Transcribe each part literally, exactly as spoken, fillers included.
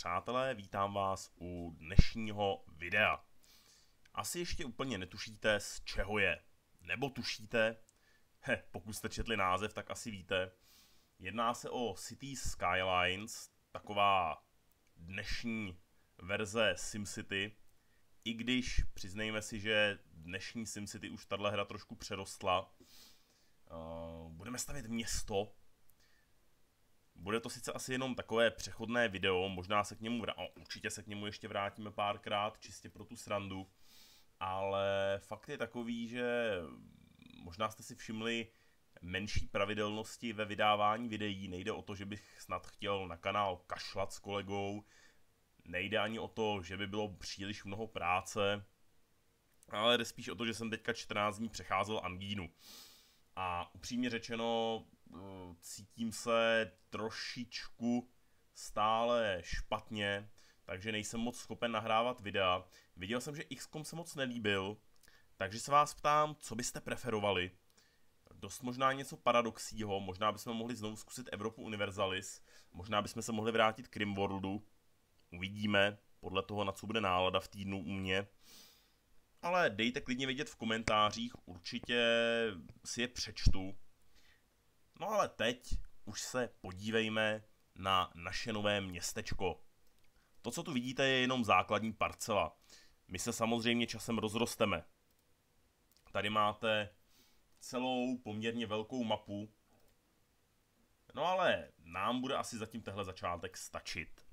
přátelé, vítám vás u dnešního videa. Asi ještě úplně netušíte, z čeho je. Nebo tušíte? He, pokud jste četli název, tak asi víte. Jedná se o Cities Skylines, taková dnešní verze SimCity. I když přiznejme si, že dnešní SimCity už tahle hra trošku přerostla. Uh, budeme stavět město. Bude to sice asi jenom takové přechodné video, možná se k němu vrá- o, určitě se k němu ještě vrátíme párkrát, čistě pro tu srandu. Ale fakt je takový, že možná jste si všimli menší pravidelnosti ve vydávání videí. Nejde o to, že bych snad chtěl na kanál kašlat s kolegou. Nejde ani o to, že by bylo příliš mnoho práce. Ale jde spíš o to, že jsem teďka čtrnáct dní přecházel angínu. A upřímně řečeno, cítím se trošičku stále špatně, takže nejsem moc schopen nahrávat videa. Viděl jsem, že X COM se moc nelíbil, takže se vás ptám, co byste preferovali. Dost možná něco paradoxího, možná bychom mohli znovu zkusit Evropu Universalis, možná bychom se mohli vrátit k Rimworldu. Uvidíme, podle toho, na co bude nálada v týdnu u mě. Ale dejte klidně vědět v komentářích, určitě si je přečtu. No ale teď už se podívejme na naše nové městečko. To, co tu vidíte, je jenom základní parcela. My se samozřejmě časem rozrosteme. Tady máte celou poměrně velkou mapu. No ale nám bude asi zatím tehle začátek stačit.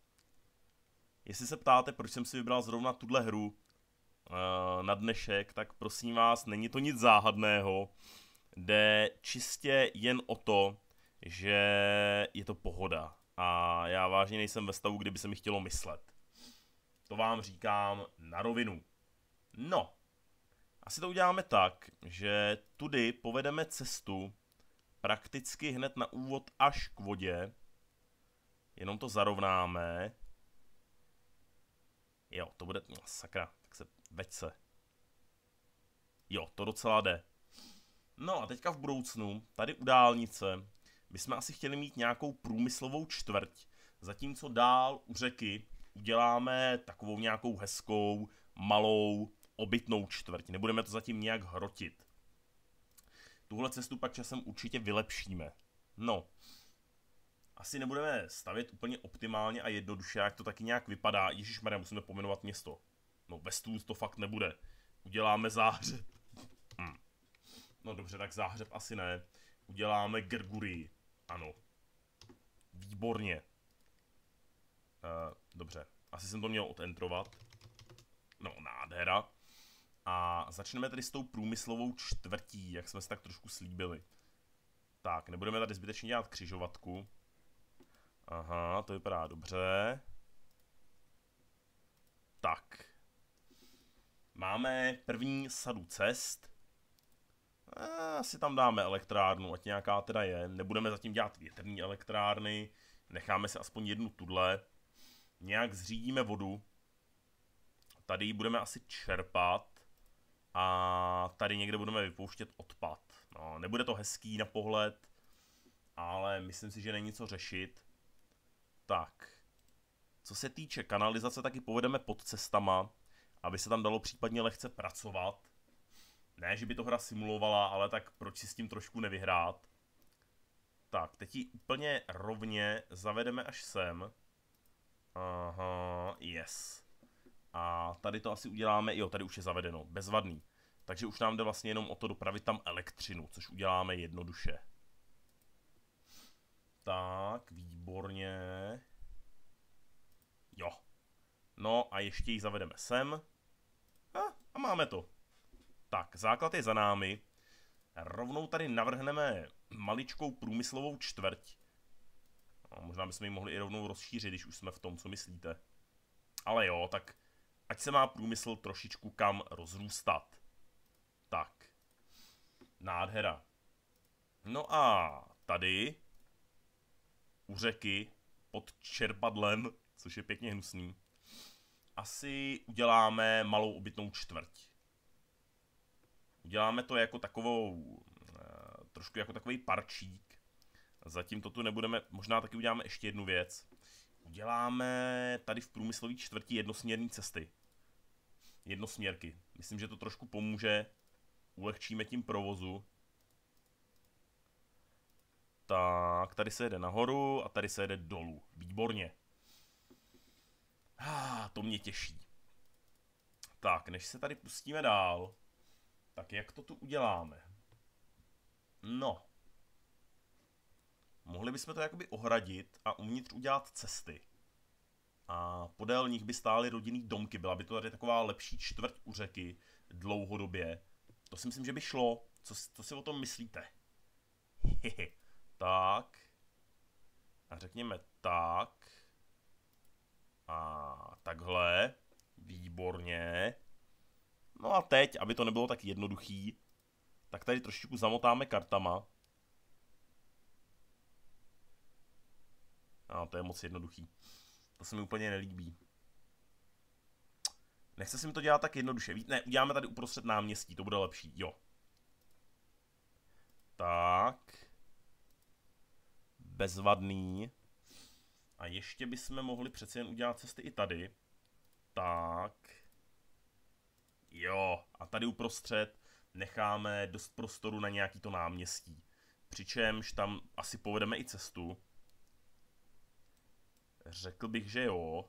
Jestli se ptáte, proč jsem si vybral zrovna tuhle hru na dnešek, tak prosím vás, není to nic záhadného. Jde čistě jen o to, že je to pohoda. A já vážně nejsem ve stavu, kdyby se mi chtělo myslet. To vám říkám na rovinu. No, asi to uděláme tak, že tudy povedeme cestu prakticky hned na úvod až k vodě. Jenom to zarovnáme. Jo, to bude... No, sakra, tak se... Veď se. Jo, to docela jde. No a teďka v budoucnu, tady u dálnice, bychom asi chtěli mít nějakou průmyslovou čtvrť, zatímco dál u řeky uděláme takovou nějakou hezkou, malou, obytnou čtvrť. Nebudeme to zatím nějak hrotit. Tuhle cestu pak časem určitě vylepšíme. No, asi nebudeme stavět úplně optimálně a jednoduše, jak to taky nějak vypadá. Ježišmarja, musíme pomenovat město. No, Westwood to fakt nebude. Uděláme Záhřeb. Hm. No dobře, tak Záhřeb asi ne. Uděláme Gergurii. Ano. Výborně. Uh, dobře. Asi jsem to měl odentrovat. No, nádhera. A začneme tedy s tou průmyslovou čtvrtí, jak jsme se tak trošku slíbili. Tak, nebudeme tady zbytečně dělat křižovatku. Aha, to vypadá dobře. Tak. Máme první sadu cest. Asi tam dáme elektrárnu, ať nějaká teda je. Nebudeme zatím dělat větrné elektrárny. Necháme si aspoň jednu tudle. Nějak zřídíme vodu. Tady ji budeme asi čerpat. A tady někde budeme vypouštět odpad. No, nebude to hezký na pohled, ale myslím si, že není co řešit. Tak. Co se týče kanalizace, taky povedeme pod cestama, aby se tam dalo případně lehce pracovat. Ne, že by to hra simulovala, ale tak proč si s tím trošku nevyhrát. Tak, teď ji úplně rovně zavedeme až sem. Aha, yes. A tady to asi uděláme, jo, tady už je zavedeno, bezvadný. Takže už nám jde vlastně jenom o to dopravit tam elektřinu, což uděláme jednoduše. Tak, výborně. Jo. No a ještě ji zavedeme sem. A, a máme to. Tak, základ je za námi. Rovnou tady navrhneme maličkou průmyslovou čtvrť. No, možná bychom ji mohli i rovnou rozšířit, když už jsme v tom, co myslíte. Ale jo, tak ať se má průmysl trošičku kam rozrůstat. Tak. Nádhera. No a tady u řeky pod čerpadlem, což je pěkně hnusný, asi uděláme malou obytnou čtvrť. Uděláme to jako takovou, trošku jako takový parčík. Zatím to tu nebudeme, možná taky uděláme ještě jednu věc. uděláme tady v průmyslové čtvrti jednosměrné cesty. Jednosměrky. Myslím, že to trošku pomůže. Ulehčíme tím provozu. Tak, tady se jede nahoru a tady se jede dolů. Výborně. Ah, to mě těší. Tak, než se tady pustíme dál, tak jak to tu uděláme? No. Mohli bychom to jakoby ohradit a uvnitř udělat cesty. A podél nich by stály rodinný domky. Byla by to tady taková lepší čtvrť u řeky dlouhodobě. To si myslím, že by šlo. Co, co si o tom myslíte? Tak. A řekněme tak. A takhle. Výborně. No a teď, aby to nebylo tak jednoduchý, tak tady trošičku zamotáme kartama. A to je moc jednoduchý. To se mi úplně nelíbí. Nechce se mi to dělat tak jednoduše. Ne, uděláme tady uprostřed náměstí, to bude lepší. Jo. Tak. Bezvadný. A ještě bychom mohli přeci jen udělat cesty i tady. Tak. Jo. A tady uprostřed necháme dost prostoru na nějaký to náměstí. Přičemž tam asi povedeme i cestu. Řekl bych, že jo.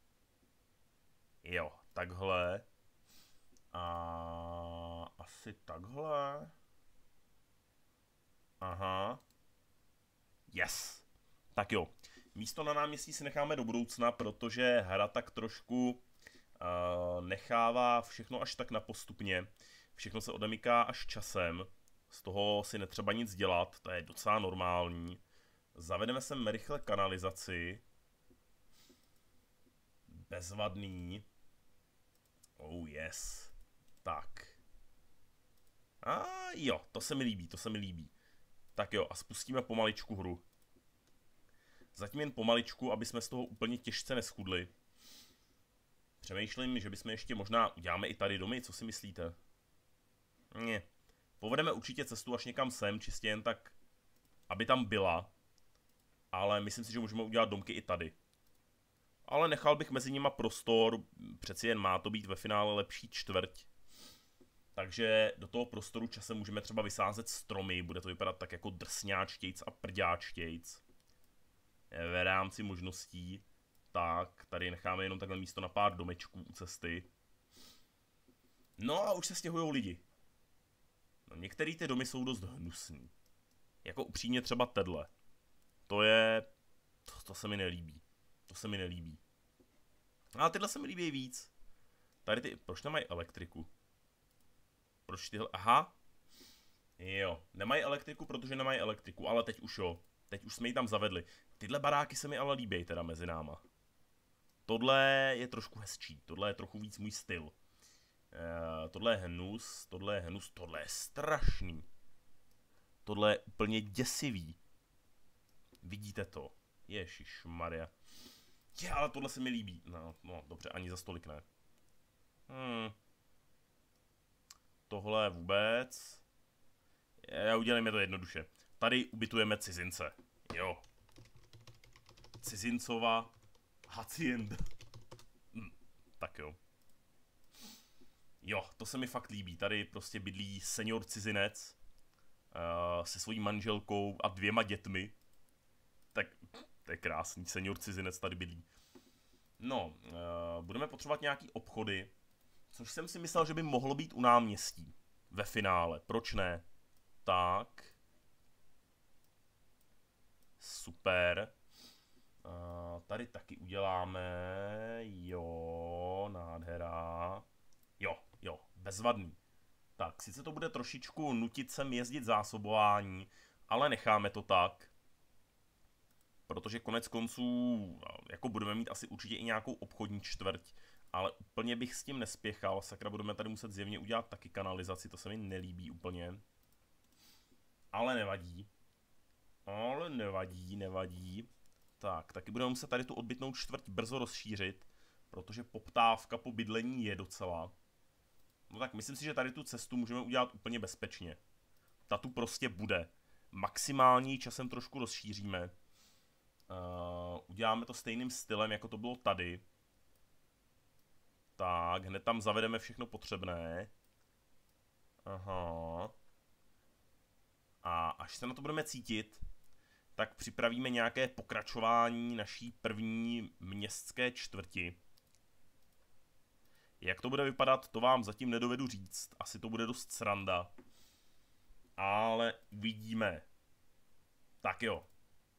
Jo, takhle. A asi takhle. Aha. Yes. Tak jo. Místo na náměstí si necháme do budoucna, protože hra tak trošku uh, nechává všechno až tak na postupně. Všechno se odemyká až časem. Z toho si netřeba nic dělat, to je docela normální. Zavedeme sem rychle kanalizaci. Bezvadný. Oh yes. Tak. A jo, to se mi líbí, to se mi líbí. Tak jo, a spustíme pomaličku hru. Zatím jen pomaličku, aby jsme z toho úplně těžce neschudli. Přemýšlím, že bychom ještě možná uděláme i tady domy, co si myslíte? Ne. Povedeme určitě cestu až někam sem, čistě jen tak, aby tam byla. Ale myslím si, že můžeme udělat domky i tady. Ale nechal bych mezi nima prostor, přeci jen má to být ve finále lepší čtvrť. Takže do toho prostoru časem můžeme třeba vysázet stromy, bude to vypadat tak jako drsňáčtějc a prďáčtějc. V rámci možností. Tak, tady necháme jenom takhle místo na pár domečků u cesty. No a už se stěhujou lidi. No, některé ty domy jsou dost hnusný. Jako upřímně třeba tedle. To je... To, to se mi nelíbí. To se mi nelíbí. Ale tyhle se mi líbí víc. Tady ty... Proč nemají elektriku? Proč tyhle... Aha. Jo. Nemají elektriku, protože nemají elektriku. Ale teď už jo. Teď už jsme ji tam zavedli. Tyhle baráky se mi ale líbí teda mezi náma. Tohle je trošku hezčí. Tohle je trochu víc můj styl. E, tohle je hnus. Tohle je hnus. Tohle je strašný. Tohle je úplně děsivý. Vidíte to? Ježišmarja. Je, ale tohle se mi líbí. No, no, dobře, ani za stolik ne. Hmm. Tohle vůbec. Já udělejme to jednoduše. Tady ubytujeme cizince. Jo. Cizincova hacienda. Hm, tak jo. Jo, to se mi fakt líbí. Tady prostě bydlí senior cizinec uh, se svojí manželkou a dvěma dětmi. Tak to je krásný. Senior cizinec tady bydlí. No, uh, budeme potřebovat nějaký obchody, což jsem si myslel, že by mohlo být u náměstí. Ve finále. Proč ne? Tak. Super. Uh, tady taky uděláme. Jo, nádhera. Jo, jo, bezvadný. Tak, sice to bude trošičku nutit sem jezdit zásobování, ale necháme to tak. Protože konec konců, jako budeme mít asi určitě i nějakou obchodní čtvrť, ale úplně bych s tím nespěchal. Sakra, budeme tady muset zjevně udělat taky kanalizaci, to se mi nelíbí úplně. Ale nevadí. Ale nevadí, nevadí. Tak, taky budeme muset tady tu odbytnou čtvrť brzo rozšířit, protože poptávka po bydlení je docela. No tak myslím si, že tady tu cestu můžeme udělat úplně bezpečně. Ta tu prostě bude. Maximální časem trošku rozšíříme. Uh, uděláme to stejným stylem, jako to bylo tady. Tak, hned tam zavedeme všechno potřebné. Aha. A až se na to budeme cítit, tak připravíme nějaké pokračování naší první městské čtvrti. Jak to bude vypadat, to vám zatím nedovedu říct. Asi to bude dost sranda. Ale uvidíme. Tak jo.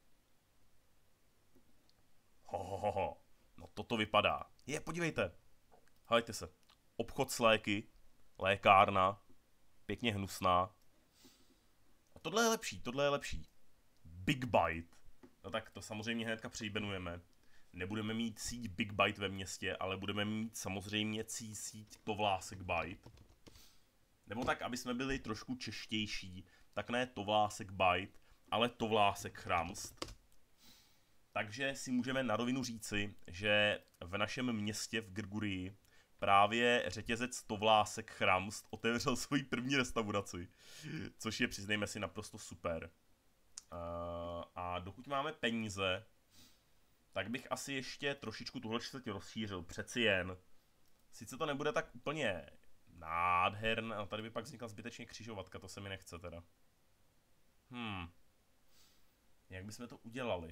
Ho, ho, ho, ho. No toto vypadá. Je, podívejte. Hejte se. Obchod s léky. Lékárna. Pěkně hnusná. A tohle je lepší, tohle je lepší. Big Bite. No tak to samozřejmě hnedka přejmenujeme. Nebudeme mít síť Big Bite ve městě, ale budeme mít samozřejmě síť Tovlásek Bite. Nebo tak, aby jsme byli trošku češtější, tak ne Tovlásek Bite, ale Tovlásek Chramst. Takže si můžeme na rovinu říci, že v našem městě v Grgurii právě řetězec Tovlásek Chramst otevřel svoji první restauraci, což je, přiznejme si, naprosto super. Uh, a dokud máme peníze, tak bych asi ještě trošičku tuhle čtvrť rozšířil, přeci jen. Sice to nebude tak úplně nádherné, ale tady by pak vznikla zbytečně křižovatka, to se mi nechce teda. Hmm. Jak bychom to udělali?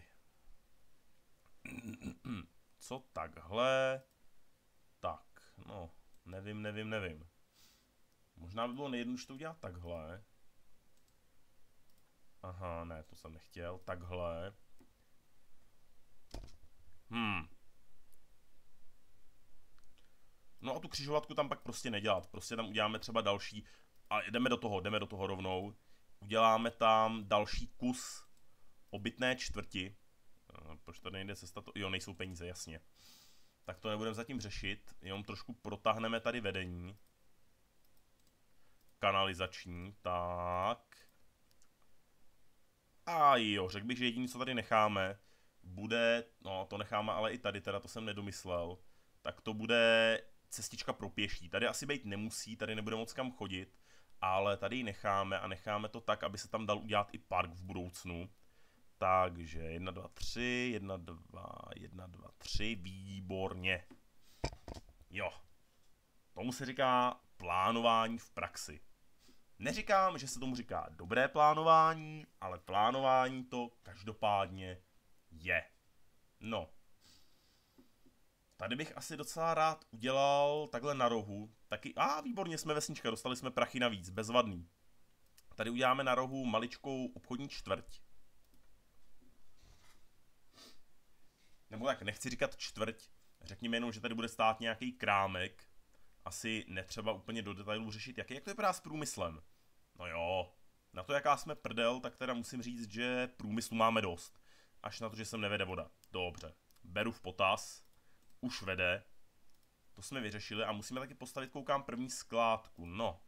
Co takhle? Tak, no, nevím, nevím, nevím. Možná by bylo nejjednodušší to udělat takhle. Aha, ne, to jsem nechtěl. Takhle. Hmm. No a tu křižovatku tam pak prostě nedělat. Prostě tam uděláme třeba další. A jdeme do toho, jdeme do toho rovnou. Uděláme tam další kus obytné čtvrti. Proč tady nejde cesta? To... Jo, nejsou peníze, jasně. Tak to nebudeme zatím řešit. Jenom trošku protáhneme tady vedení. Kanalizační, tak. A jo, řekl bych, že jediné, co tady necháme, bude, no to necháme ale i tady, teda to jsem nedomyslel, tak to bude cestička pro pěší. Tady asi být nemusí, tady nebude moc kam chodit, ale tady ji necháme a necháme to tak, aby se tam dal udělat i park v budoucnu. Takže jedna, dva, tři, jedna, dva, jedna, dva, tři, výborně. Jo, tomu se říká plánování v praxi. Neříkám, že se tomu říká dobré plánování, ale plánování to každopádně je. No. Tady bych asi docela rád udělal takhle na rohu. Taky, a výborně, jsme vesnička, dostali jsme prachy navíc, bezvadný. Tady uděláme na rohu maličkou obchodní čtvrť. Nebo tak, nechci říkat čtvrť, řekněme jenom, že tady bude stát nějaký krámek. Asi netřeba úplně do detailů řešit, jak, jak to vypadá s průmyslem. No jo, na to, jaká jsme prdel, tak teda musím říct, že průmyslu máme dost. Až na to, že sem nevede voda. Dobře, beru v potaz, už vede. To jsme vyřešili a musíme taky postavit, koukám, první skládku, no.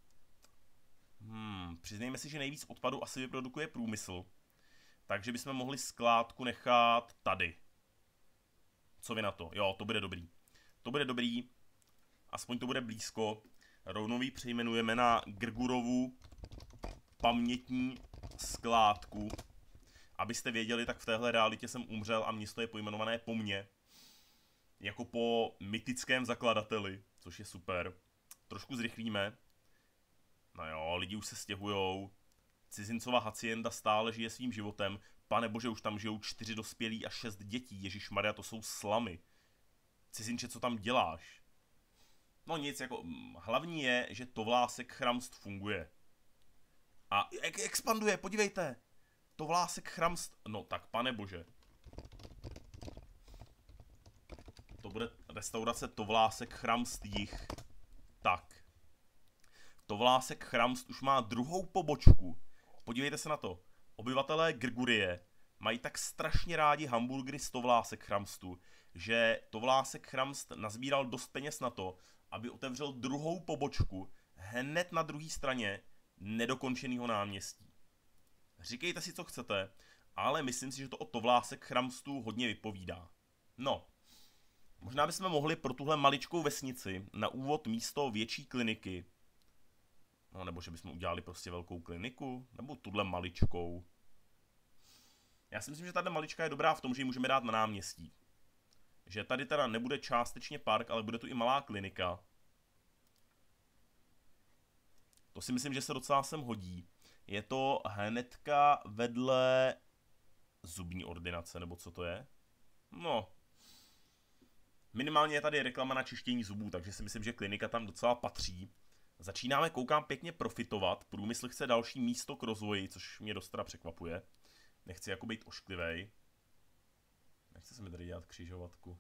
Hmm, přiznejme si, že nejvíc odpadu asi vyprodukuje průmysl. Takže bychom mohli skládku nechat tady. Co vy na to? Jo, to bude dobrý. To bude dobrý. Aspoň to bude blízko. Rovnou ji přejmenujeme na Grgurovu pamětní skládku. Abyste věděli, tak v téhle realitě jsem umřel a město je pojmenované po mně. Jako po mytickém zakladateli, což je super. Trošku zrychlíme. No jo, lidi už se stěhujou. Cizincová hacienda stále žije svým životem. Pane bože, už tam žijou čtyři dospělí a šest dětí. Ježišmarja, to jsou slamy. Cizinče, co tam děláš? No nic, jako hlavní je, že Tovlásek Chramst funguje. A jak expanduje, podívejte. Tovlásek Chramst, no tak pane bože. To bude restaurace Tovlásek Chramst jich. Tak. Tovlásek Chramst už má druhou pobočku. Podívejte se na to. Obyvatelé Grgurie mají tak strašně rádi hamburgery z Tovlásek Chramstu, že Tovlásek Chramst nazbíral dost peněz na to, aby otevřel druhou pobočku hned na druhé straně nedokončeného náměstí. Říkejte si, co chcete, ale myslím si, že to o Tovlásek Chramstu hodně vypovídá. No, možná bychom mohli pro tuhle maličkou vesnici na úvod místo větší kliniky, no nebo že bychom udělali prostě velkou kliniku, nebo tuhle maličkou. Já si myslím, že tato malička je dobrá v tom, že ji můžeme dát na náměstí. Že tady teda nebude částečně park, ale bude tu i malá klinika. To si myslím, že se docela sem hodí. Je to hnedka vedle zubní ordinace, nebo co to je? No. Minimálně je tady reklama na čištění zubů, takže si myslím, že klinika tam docela patří. Začínáme, koukám, pěkně profitovat. Průmysl chce další místo k rozvoji, což mě dost teda překvapuje. Nechci jako být ošklivej. Nechce se mi tady dělat křižovatku.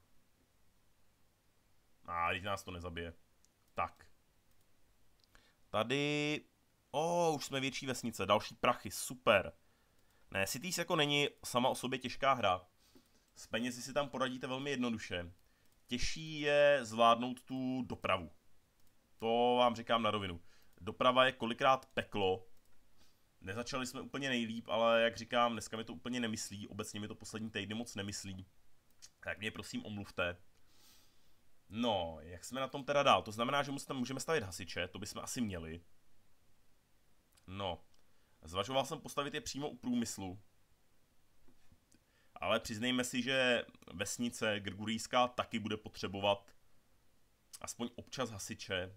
A teď nás to nezabije. Tak. Tady... O, oh, už jsme větší vesnice, další prachy, super. Ne, Cities jako není sama o sobě těžká hra. S penězi si tam poradíte velmi jednoduše. Těžší je zvládnout tu dopravu. To vám říkám na rovinu. Doprava je kolikrát peklo. Nezačali jsme úplně nejlíp, ale jak říkám, dneska mi to úplně nemyslí. Obecně mi to poslední týdny moc nemyslí. Tak mě prosím omluvte. No, jak jsme na tom teda dál? To znamená, že tam můžeme stavit hasiče, to bychom asi měli. No, zvažoval jsem postavit je přímo u průmyslu. Ale přiznejme si, že vesnice Grigurijská taky bude potřebovat aspoň občas hasiče.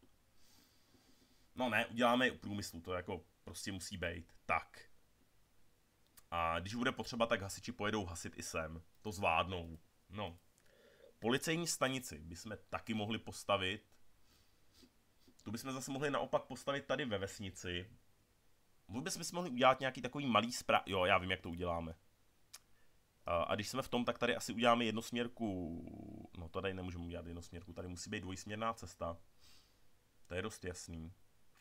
No ne, uděláme je u průmyslu, to jako prostě musí být. Tak. A když bude potřeba, tak hasiči pojedou hasit i sem. To zvládnou. No. Policejní stanici bychom taky mohli postavit. Tu bychom zase mohli naopak postavit tady ve vesnici. Vůbec bychom mohli udělat nějaký takový malý spra... Jo, já vím, jak to uděláme. A když jsme v tom, tak tady asi uděláme jednosměrku... No, tady nemůžeme udělat jednosměrku, tady musí být dvojsměrná cesta. To je dost jasný.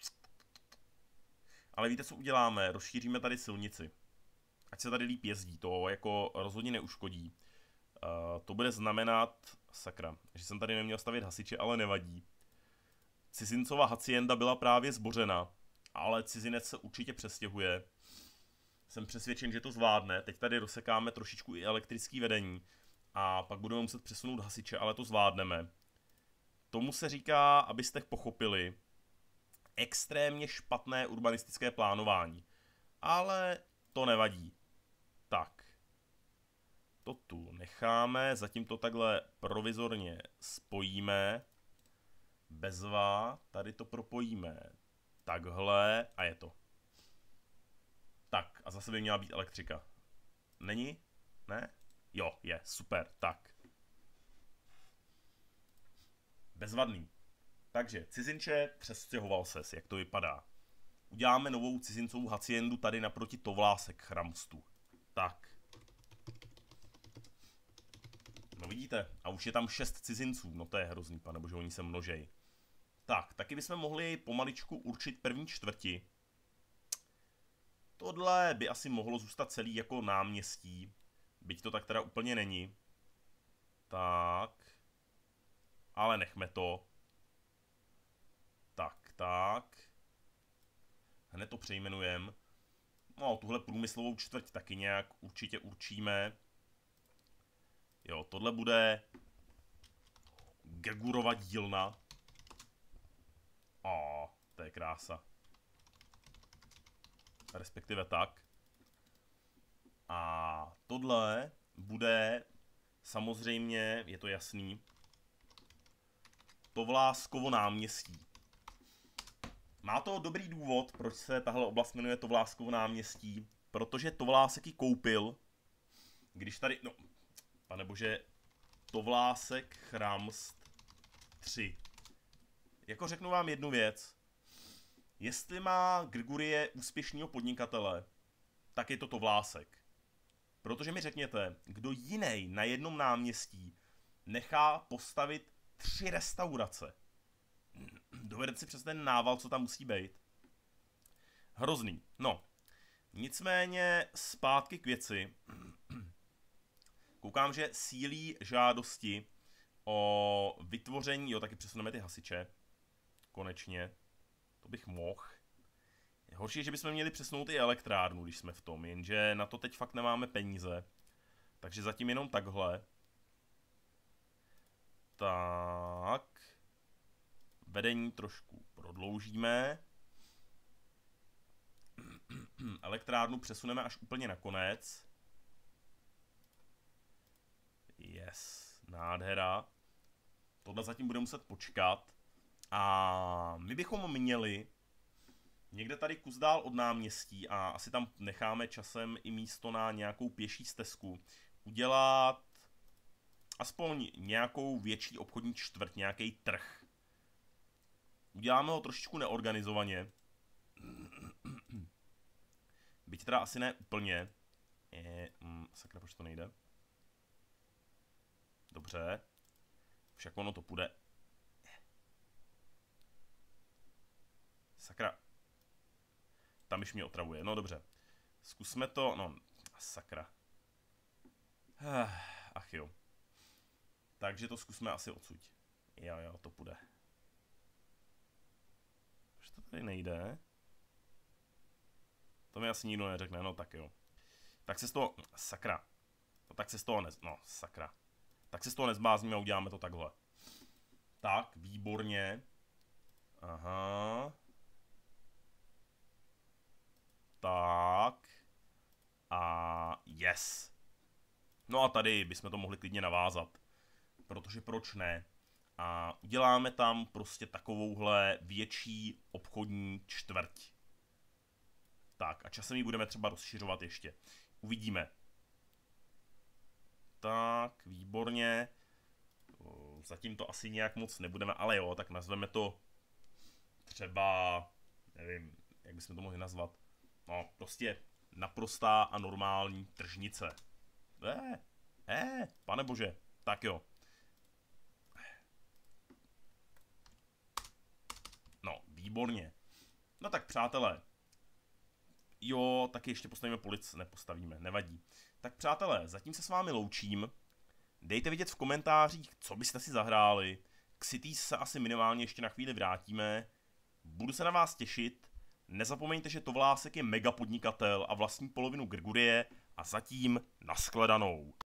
Ale víte, co uděláme? Rozšíříme tady silnici. Ať se tady líp jezdí, to jako rozhodně neuškodí. Uh, to bude znamenat, sakra, že jsem tady neměl stavět hasiče, ale nevadí. Cizincova hacienda byla právě zbořena, ale cizinec se určitě přestěhuje. Jsem přesvědčen, že to zvládne. Teď tady rozsekáme trošičku i elektrické vedení a pak budeme muset přesunout hasiče, ale to zvládneme. Tomu se říká, abyste pochopili, extrémně špatné urbanistické plánování. Ale to nevadí. Tak. To tu necháme, zatím to takhle provizorně spojíme. Bezva, tady to propojíme takhle a je to. Tak a zase by měla být elektrika. Není? Ne? Jo, je, super, tak. Bezvadný. Takže cizinče, přestěhoval ses, jak to vypadá. Uděláme novou cizincovou haciendu tady naproti Tovlásek Chramstu. Tak. No vidíte, a už je tam šest cizinců, no to je hrozný, panebože, oni se množej. Tak, taky bychom mohli pomaličku určit první čtvrti. Tohle by asi mohlo zůstat celý jako náměstí, byť to tak teda úplně není. Tak. Ale nechme to. Tak, tak. Hned to přejmenujeme. No, tuhle průmyslovou čtvrť taky nějak určitě určíme. Jo, tohle bude Gegurova dílna. O, to je krása. Respektive tak. A tohle bude, samozřejmě, je to jasný, Tovláskovo náměstí. Má to dobrý důvod, proč se tahle oblast jmenuje Tovláskovo náměstí, protože Tovlásek ji koupil, když tady, no, panebože, Tovlásek Chramst tři. Jako řeknu vám jednu věc, jestli má Grigurie úspěšného podnikatele, tak je to Tovlásek. Protože mi řekněte, kdo jiný na jednom náměstí nechá postavit tři restaurace. Dovedete si přes ten nával, co tam musí být. Hrozný. No, nicméně zpátky k věci. Koukám, že sílí žádosti o vytvoření, jo, taky přesuneme ty hasiče. Konečně. To bych mohl. Horší je, že bychom měli přesunout i elektrárnu, když jsme v tom, jenže na to teď fakt nemáme peníze. Takže zatím jenom takhle. Tak. Vedení trošku prodloužíme. Elektrárnu přesuneme až úplně na konec. Yes, nádhera. Tohle zatím bude muset počkat. A my bychom měli někde tady kus dál od náměstí, a asi tam necháme časem i místo na nějakou pěší stezku, udělat aspoň nějakou větší obchodní čtvrť, nějaký trh. Uděláme ho trošičku neorganizovaně. Byť teda asi ne úplně. Je, mm, sakra, proč to nejde? Dobře. Však ono to půjde. Sakra. Tam už mě otravuje. No dobře. Zkusme to. No, sakra. Ach jo. Takže to zkusme asi odsud. Jo, jo, to půjde. Proč to tady nejde? To mi asi nikdo neřekne, no tak jo. Tak se z toho, sakra. No tak se z toho nez, no sakra. Tak se z toho nezblázníme a uděláme to takhle. Tak, výborně. Aha. Tak. A yes. No a tady bychom to mohli klidně navázat. Protože proč ne? A uděláme tam prostě takovouhle větší obchodní čtvrť. Tak a časem ji budeme třeba rozšiřovat ještě. Uvidíme. Tak, výborně. Zatím to asi nějak moc nebudeme, ale jo, tak nazveme to třeba, nevím, jak bychom to mohli nazvat. No, prostě naprostá a normální tržnice. Eh, eh, pane bože, tak jo. No, výborně. No tak přátelé. Jo, taky ještě postavíme polic, nepostavíme, nevadí. Tak přátelé, zatím se s vámi loučím. Dejte vidět v komentářích, co byste si zahráli. K Cities se asi minimálně ještě na chvíli vrátíme. Budu se na vás těšit. Nezapomeňte, že Tovlásek je mega podnikatel a vlastní polovinu Grigurie a zatím nashledanou.